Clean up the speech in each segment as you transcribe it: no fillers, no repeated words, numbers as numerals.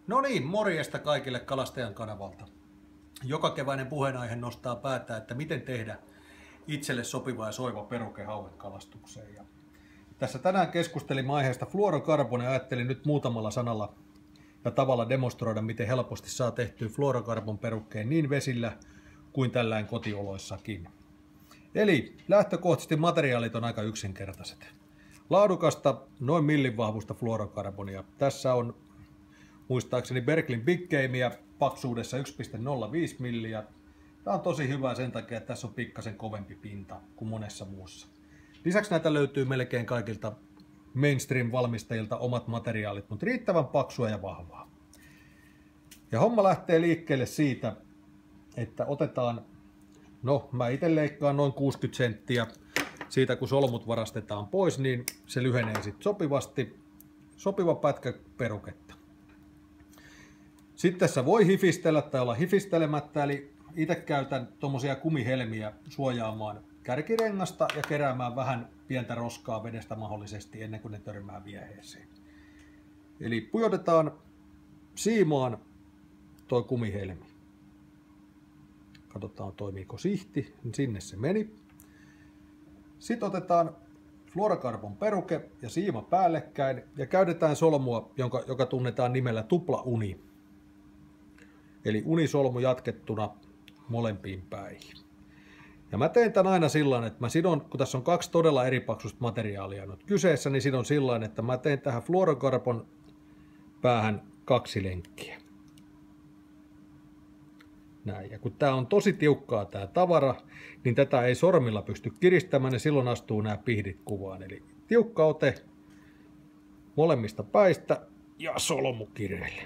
No niin, morjesta kaikille Kalastajan kanavalta. Joka keväinen puheenaihe nostaa päätä, että miten tehdä itselle sopiva ja soiva peruke hauekalastukseen. Ja tässä tänään keskustelimme aiheesta fluorocarbon ja ajattelin nyt muutamalla sanalla ja tavalla demonstroida, miten helposti saa tehtyä fluorocarbon perukkeen niin vesillä kuin tällään kotioloissakin. Eli lähtökohtaisesti materiaalit on aika yksinkertaiset. Laadukasta, noin millin vahvusta fluorokarbonia. Tässä on muistaakseni Berklin Big Gamea paksuudessa 1,05 milliä. Tämä on tosi hyvä sen takia, että tässä on pikkasen kovempi pinta kuin monessa muussa. Lisäksi näitä löytyy melkein kaikilta mainstream-valmistajilta omat materiaalit, mutta riittävän paksua ja vahvaa. Ja homma lähtee liikkeelle siitä, että otetaan, mä itse leikkaan noin 60 senttiä. Siitä kun solmut varastetaan pois, niin se lyhenee sitten sopivasti. Sopiva pätkä peruketta. Sitten tässä voi hifistellä tai olla hifistelemättä, eli itse käytän tuommoisia kumihelmiä suojaamaan kärkirengasta ja keräämään vähän pientä roskaa vedestä mahdollisesti ennen kuin ne törmää vieheeseen. Eli pujotetaan siimaan tuo kumihelmi. Katsotaan toimiiko sihti, niin sinne se meni. Sitten otetaan fluorocarbon peruke ja siima päällekkäin ja käytetään solmua, joka tunnetaan nimellä tuplauni. Eli unisolmu jatkettuna molempiin päihin. Ja mä teen tämän aina sillä että mä sidon, kun tässä on kaksi todella eri paksusta materiaalia nyt kyseessä, niin sidon sillä että mä teen tähän fluorocarbon päähän 2 lenkkiä. Näin. Ja kun tää on tosi tiukkaa tää tavara, niin tätä ei sormilla pysty kiristämään ja silloin astuu nämä pihdit kuvaan. Eli tiukka ote molemmista päistä ja solmu kireille.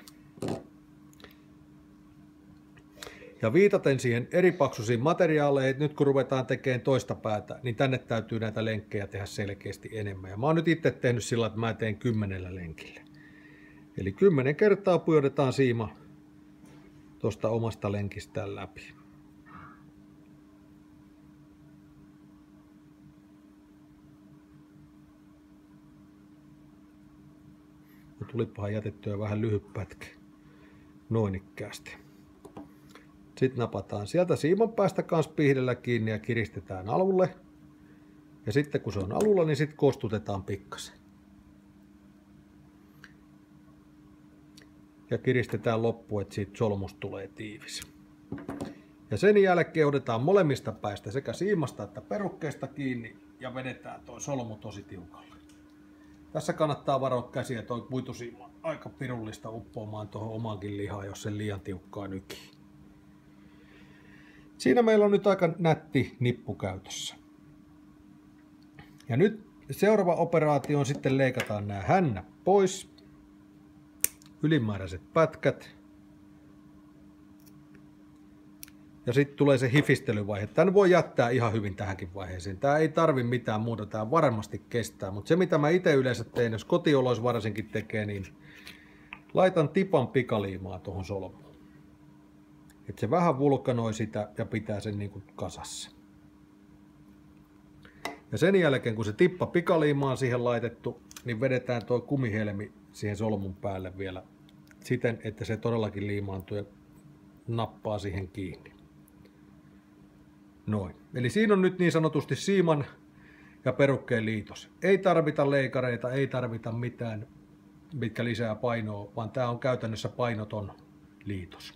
Ja viitaten siihen eri paksuisiin materiaaleihin, nyt kun ruvetaan tekemään toista päätä, niin tänne täytyy näitä lenkkejä tehdä selkeästi enemmän. Ja mä oon nyt itse tehnyt sillä, että mä teen 10 lenkillä. Eli 10 kertaa pujotetaan siima tuosta omasta lenkistään läpi. Tulipahan jätettyä vähän lyhyt pätkä. Noin ikkäästi. Sitten napataan sieltä siiman päästä kanssa pihdellä kiinni ja kiristetään alulle. Ja sitten kun se on alulla, niin sitten kostutetaan pikkasen. Ja kiristetään loppuun, että siitä solmusta tulee tiivis. Ja sen jälkeen otetaan molemmista päistä sekä siimasta että perukkeesta kiinni ja vedetään tuo solmu tosi tiukalle. Tässä kannattaa varoa käsiä, että tuo kuitusiima on aika pirullista uppoamaan tuohon omaankin lihaan, jos se liian tiukkaa nykii. Siinä meillä on nyt aika nätti nippu käytössä. Ja nyt seuraava operaatio on sitten leikataan nämä hännät pois. Ylimääräiset pätkät. Ja sitten tulee se hifistelyvaihe. Tän voi jättää ihan hyvin tähänkin vaiheeseen. Tää ei tarvi mitään muuta, tää varmasti kestää. Mutta se mitä mä itse yleensä teen, jos kotioloissa varsinkin tekee, niin laitan tipan pikaliimaa tuohon solmuun. Että se vähän vulkanoi sitä ja pitää sen niin kuin kasassa. Ja sen jälkeen kun se tippa pikaliima on siihen laitettu, niin vedetään tuo kumihelmi siihen solmun päälle vielä siten, että se todellakin liimaantuu ja nappaa siihen kiinni. Noin. Eli siinä on nyt niin sanotusti siiman ja perukkeen liitos. Ei tarvita leikareita, ei tarvita mitään, mitkä lisää painoa, vaan tämä on käytännössä painoton liitos.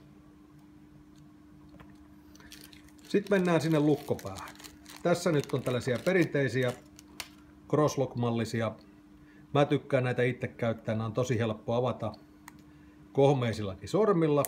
Sitten mennään sinne lukkopäähän. Tässä nyt on tällaisia perinteisiä crosslock-mallisia. Mä tykkään näitä itse käyttää, nämä on tosi helppo avata kohmeisillakin sormilla.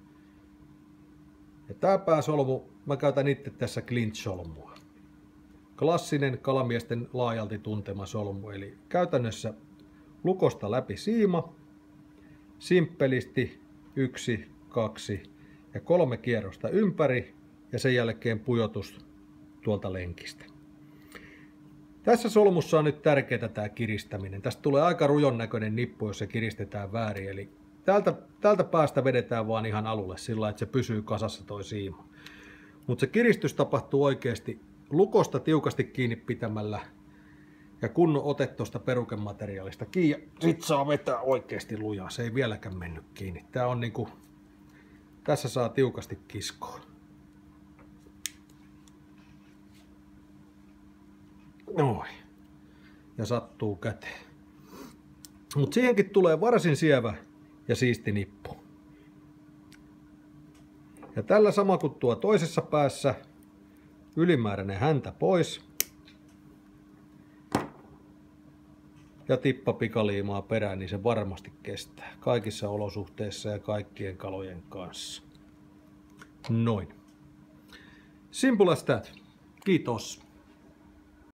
Ja tää pääsolmu, mä käytän itse tässä clinch-solmua. Klassinen kalamiesten laajalti tuntema solmu, eli käytännössä lukosta läpi siima, simppelisti 1, 2 ja 3 kierrosta ympäri ja sen jälkeen pujotus tuolta lenkistä. Tässä solmussa on nyt tärkeää tämä kiristäminen. Tästä tulee aika rujon näköinen nippu, jos se kiristetään väärin. Eli täältä päästä vedetään vaan ihan alulle sillä, että se pysyy kasassa toi siima. Mutta se kiristys tapahtuu oikeasti lukosta tiukasti kiinni pitämällä ja kunnon ote tuosta perukemateriaalista kiinni. Sit saa vetää oikeasti lujaa. Se ei vieläkään mennyt kiinni. Tää on niinku... Tässä saa tiukasti kiskoa. Noin. Ja sattuu käteen. Mut siihenkin tulee varsin sievä ja siisti nippu. Ja tällä sama kuin tuo toisessa päässä, ylimääräinen häntä pois. Ja tippa pikaliimaa perään, niin se varmasti kestää. Kaikissa olosuhteissa ja kaikkien kalojen kanssa. Noin. Simple as that. Kiitos.